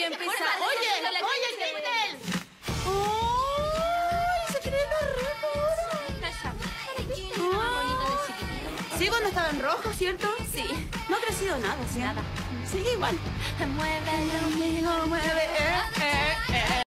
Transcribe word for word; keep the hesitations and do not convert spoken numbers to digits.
y empieza... Oye, oye, ¿qué es él? ¡Ay! Se cree lo rojo ahora. Sí, cuando estaba en rojo, ¿cierto? Sí. No ha crecido nada, ¿sí? Nada. Sigue igual. Muévelo, Conmigo mueve, eh, eh, eh.